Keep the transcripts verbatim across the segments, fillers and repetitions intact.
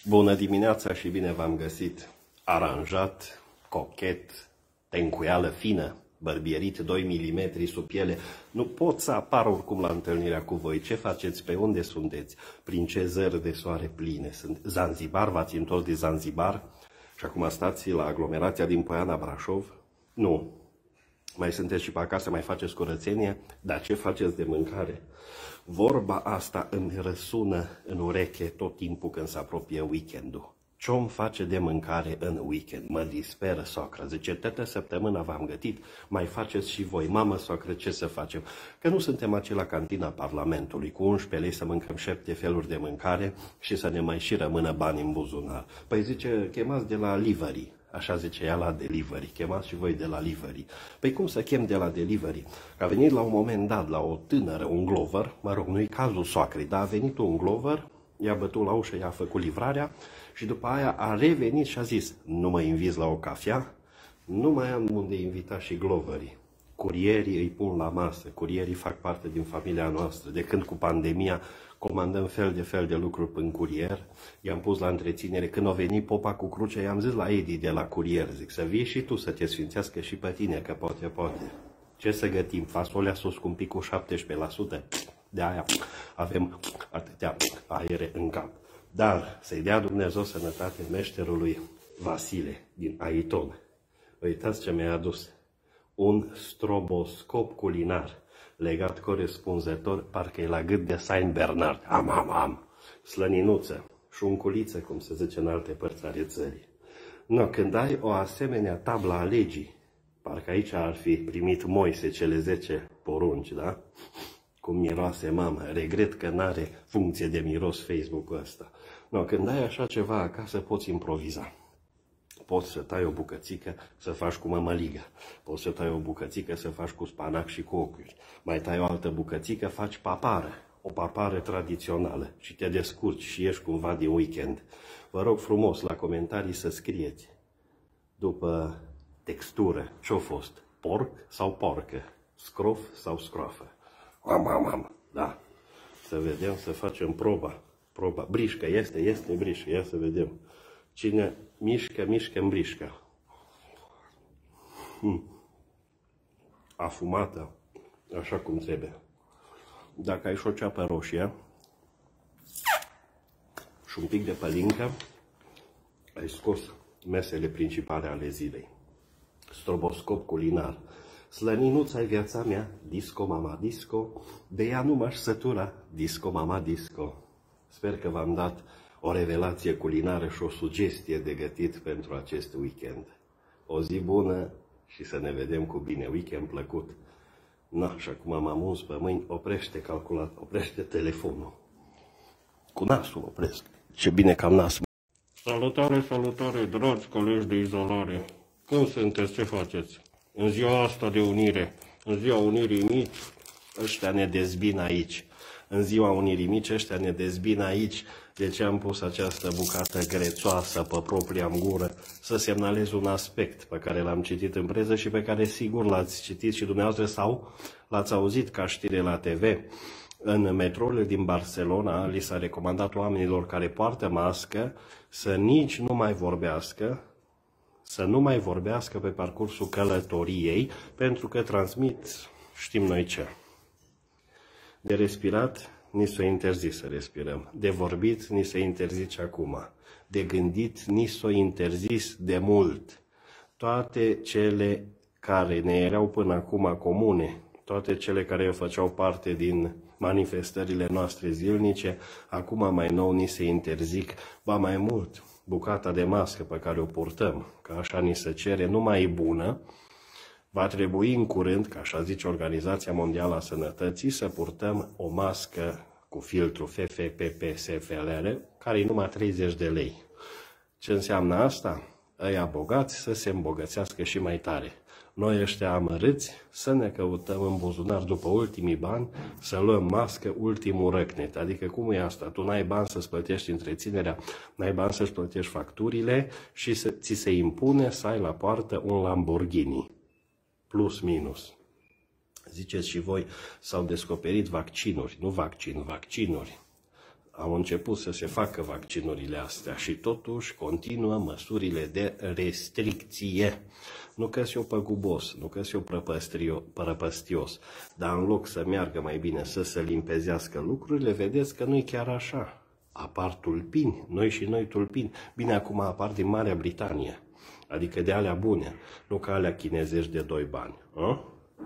Bună dimineața și bine v-am găsit! Aranjat, cochet, tencuială fină, bărbierit doi milimetri sub piele. Nu pot să apar oricum la întâlnirea cu voi. Ce faceți? Pe unde sunteți? Prin ce zări de soare pline sunt? Zanzibar? V-ați întors de Zanzibar? Și acum stați la aglomerația din Poiana Brașov? Nu. Mai sunteți și pe acasă, mai faceți curățenie? Dar ce faceți de mâncare? Vorba asta îmi răsună în ureche tot timpul când se apropie weekendul. Ce-om face de mâncare în weekend? Mă disperă socră. Zice, toată săptămâna v-am gătit, mai faceți și voi. Mamă, socră, ce să facem? Că nu suntem acela cantina Parlamentului, cu unsprezece lei să mâncăm șapte feluri de mâncare și să ne mai și rămână bani în buzunar. Păi zice, chemați de la Livery. Așa zice ea la delivery. Chemați și voi de la delivery. Păi cum să chem de la delivery? Că a venit la un moment dat la o tânără, un glover, mă rog, nu-i cazul soacrei, dar a venit un glover, i-a bătut la ușă, i-a făcut livrarea și după aia a revenit și a zis, nu mă inviți la o cafea? Nu mai am unde invita și gloverii. Curierii îi pun la masă, curierii fac parte din familia noastră. De când cu pandemia comandăm fel de fel de lucruri în curier, i-am pus la întreținere. Când a venit popa cu cruce, i-am zis la Edi de la curier, zic, să vii și tu să te sfințească și pe tine, că poate, poate. Ce să gătim? Fasolea s-o scumpit cu șaptesprezece la sută. De aia avem atâtea aere în cap. Dar să-i dea Dumnezeu sănătate meșterului Vasile din Aiton. Uitați ce mi-a adus. Un stroboscop culinar legat corespunzător, parcă e la gât de Saint Bernard. Am, am, am. Slăninuță, șunculiță, cum se zice în alte părți ale țării. No, când ai o asemenea tablă a legii, parcă aici ar fi primit Moise cele zece porunci, da? Cum miroase mamă. Regret că n-are funcție de miros Facebook-ul ăsta. No, când ai așa ceva acasă, poți improviza. Poți să tai o bucățică să faci cu mămăligă. Poți să tai o bucățică să faci cu spanac și cu ochiuri. Mai tai o altă bucățică, faci papară. O papară tradițională. Și te descurci și ieși cumva din weekend. Vă rog frumos la comentarii să scrieți după textură ce-a fost. Porc sau porcă? Scrof sau scroafă? Am, am, am. Da. Să vedem, să facem proba. Proba. Brișcă, este, este brișcă. Ia să vedem. Cine mișcă, mișcă în brișcă. Hmm. Afumată, așa cum trebuie. Dacă ai și o ceapă roșie și un pic de pălincă, ai scos mesele principale ale zilei. Stroboscop culinar. Slăninuța-i viața mea, disco mama disco, de ea nu m-aș sătura, disco mama disco. Sper că v-am dat o revelație culinară și o sugestie de gătit pentru acest weekend. O zi bună și să ne vedem cu bine. Weekend plăcut. Na, și acum m-am uns pe mâini. Oprește calculat, oprește telefonul. Cu nasul opresc. Ce bine că am nasul. Salutare, salutare, dragi colegi de izolare. Cum sunteți? Ce faceți? În ziua asta de unire, în ziua unirii mici, ăștia ne dezbină aici. În ziua unirii mici, ăștia ne dezbină aici. De ce am pus această bucată grețoasă pe propria gură? Să semnalez un aspect pe care l-am citit în preză și pe care sigur l-ați citit și dumneavoastră sau l-ați auzit ca știre la T V. În metrourile din Barcelona li s-a recomandat oamenilor care poartă mască să nici nu mai vorbească, să nu mai vorbească pe parcursul călătoriei, pentru că transmit știm noi ce. De respirat, ni s-o interzis să respirăm. De vorbit, ni se interzice acum. De gândit, ni s-o interzis de mult. Toate cele care ne erau până acum comune, toate cele care făceau parte din manifestările noastre zilnice, acum mai nou ni se interzic, ba mai mult, bucata de mască pe care o purtăm, că așa ni se cere, nu mai e bună. Va trebui în curând, ca așa zice Organizația Mondială a Sănătății, să purtăm o mască cu filtru F F P P S F L R, care e numai treizeci de lei. Ce înseamnă asta? Ăia bogați să se îmbogățească și mai tare. Noi ăștia amărâți să ne căutăm în buzunar după ultimii bani, să luăm mască ultimul răcnet. Adică cum e asta? Tu n-ai bani să-ți plătești întreținerea, n-ai bani să-ți plătești facturile și să, ți se impune să ai la poartă un Lamborghini. Plus minus. Ziceți și voi, s-au descoperit vaccinuri, nu vaccin, vaccinuri. au început să se facă vaccinurile astea și totuși continuă măsurile de restricție. Nu că eu păgubos, nu că eu prăpăstios, dar în loc să meargă mai bine, să se limpezească lucrurile, vedeți că nu-i chiar așa. Apar tulpini, noi și noi tulpini. Bine, acum apar din Marea Britanie, adică de alea bune, nu ca alea chinezești de doi bani. A?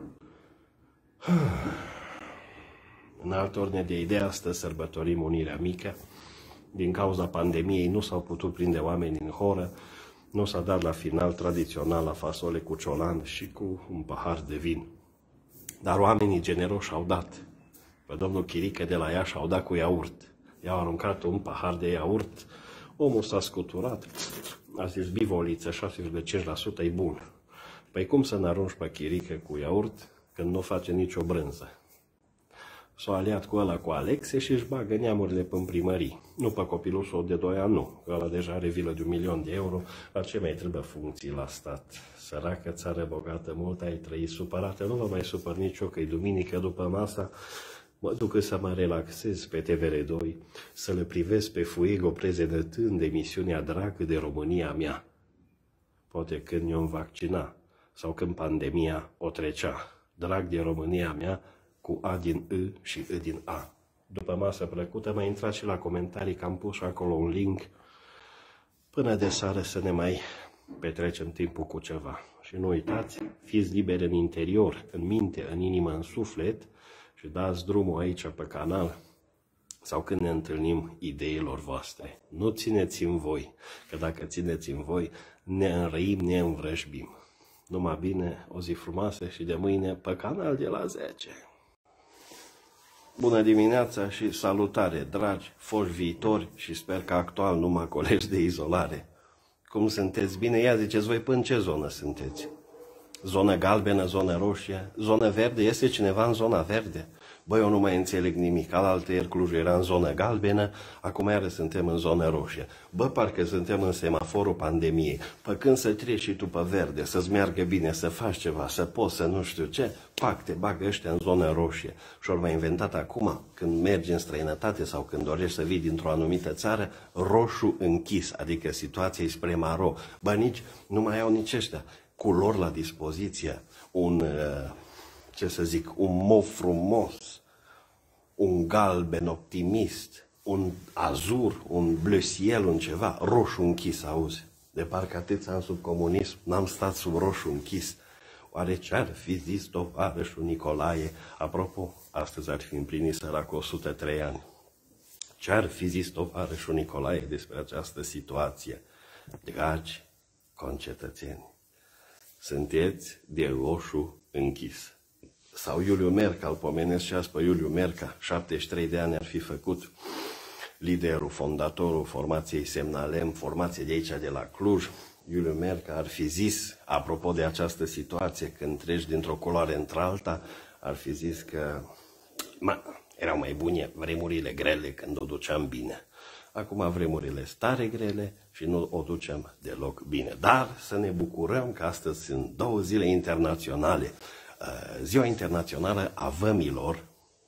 În altă ordine de idee, astăzi sărbătorim Unirea Mică. Din cauza pandemiei nu s-au putut prinde oameni în horă, nu s-a dat la final tradițional la fasole cu ciolan și cu un pahar de vin. Dar oamenii generoși au dat. Pe domnul Chirică de la Iași au dat cu iaurt. I-au aruncat un pahar de iaurt, omul s-a scuturat, a zis bivoliță, șase virgulă cinci la sută e bun. Păi cum să ne arunci pe Chirică cu iaurt când nu face nicio brânză? S-a aliat cu ăla cu Alexe și își bagă neamurile până primării. Nu pe copilul său de doi ani, nu. Că ăla deja are vilă de un milion de euro. La ce mai trebuie funcții la stat? Săracă, țară bogată, mult ai trăit supărată. Nu vă mai supăr nici eu că e duminică după masa. Mă duc să mă relaxez pe T V R doi, să le privesc pe Fuego prezentând emisiunea Dragă de România mea. Poate când eu îmi vaccina sau când pandemia o trecea. Drag de România mea, cu A din I și I din A. După masă plăcută, mai intrați și la comentarii că am pus acolo un link până de seară să ne mai petrecem timpul cu ceva. Și nu uitați, fiți liberi în interior, în minte, în inimă, în suflet și dați drumul aici pe canal sau când ne întâlnim ideilor voastre. Nu țineți în voi, că dacă țineți în voi, ne înrăim, ne învrăjbim. Numai bine, o zi frumoasă și de mâine pe canal de la zece. Bună dimineața și salutare, dragi foști viitori și sper că actual numai colegi de izolare. Cum sunteți? Bine, ia ziceți voi până în ce zonă sunteți? Zonă galbenă, zonă roșie, zonă verde? Este cineva în zona verde? Băi, eu nu mai înțeleg nimic. Alaltă ieri Clujul era în zonă galbenă, acum iară suntem în zonă roșie. Bă, parcă suntem în semaforul pandemiei. Pă când să treci și tu pe verde, să-ți meargă bine, să faci ceva, să poți, să nu știu ce, pac, te bagă ăștia în zonă roșie. Și ori mai inventat acum, când mergi în străinătate sau când dorești să vii dintr-o anumită țară, roșu închis, adică situația spre maro. Bă, nici, nu mai au nici ăștia culori la dispoziție, un, ce să zic, un mov frumos, un galben optimist, un azur, un bleu ciel, un ceva, roșu închis, auzi? De parcă atâția ani sub comunism n-am stat sub roșu închis. Oare ce-ar fi zis tovarășul Nicolae? Apropo, astăzi ar fi împlinit sărac o sută trei ani. Ce-ar fi zis tovarășul Nicolae despre această situație? Dragi concetățeni, sunteți de roșu închis. Sau Iuliu Merca, îl pomenesc și azi pe Iuliu Merca, șaptezeci și trei de ani ar fi făcut, liderul, fondatorul formației Semnalem, formație de aici, de la Cluj. Iuliu Merca ar fi zis, apropo de această situație, când treci dintr-o culoare într-alta, ar fi zis că ma, erau mai bune vremurile grele când o duceam bine. Acum vremurile stare grele și nu o ducem deloc bine. Dar să ne bucurăm că astăzi sunt două zile internaționale. Ziua Internațională a Vămilor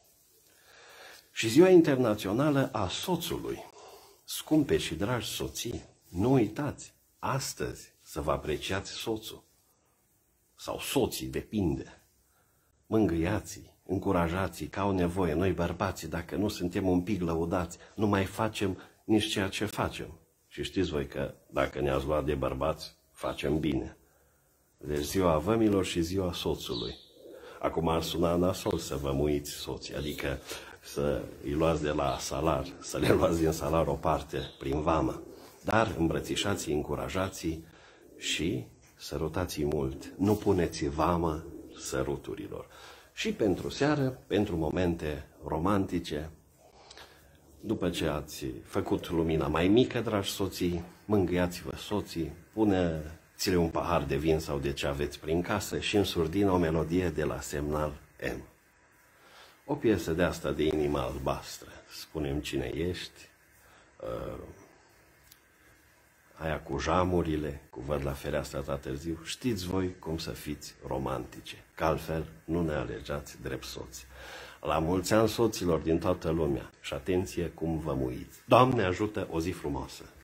și Ziua Internațională a Soțului. Scumpe și dragi soții, nu uitați, astăzi să vă apreciați soțul. Sau soții, depinde. Mângâiați-i, încurajați-i că au nevoie. Noi bărbații, dacă nu suntem un pic lăudați, nu mai facem nici ceea ce facem. Și știți voi că dacă ne-ați luat de bărbați, facem bine. Deci ziua vămilor și ziua soțului. Acum ar suna nasol să vă muiți soții, adică să îi luați de la salar, să le luați din salar o parte prin vamă. Dar îmbrățișați-i, încurajați-i și sărutați-i mult. Nu puneți vamă săruturilor. Și pentru seară, pentru momente romantice, după ce ați făcut lumina mai mică, dragi soții, mângâiați-vă soții, pune-ți-le un pahar de vin sau de ce aveți prin casă și însurdină o melodie de la Semnal M. O piesă de asta de inimă albastră. Spune-mi cine ești, uh, aia cu jamurile, cu văd la fereastra ta târziu, știți voi cum să fiți romantice, că altfel nu ne alegeați drept soți. La mulți ani soților din toată lumea și atenție cum vă muiți. Doamne ajută, o zi frumoasă!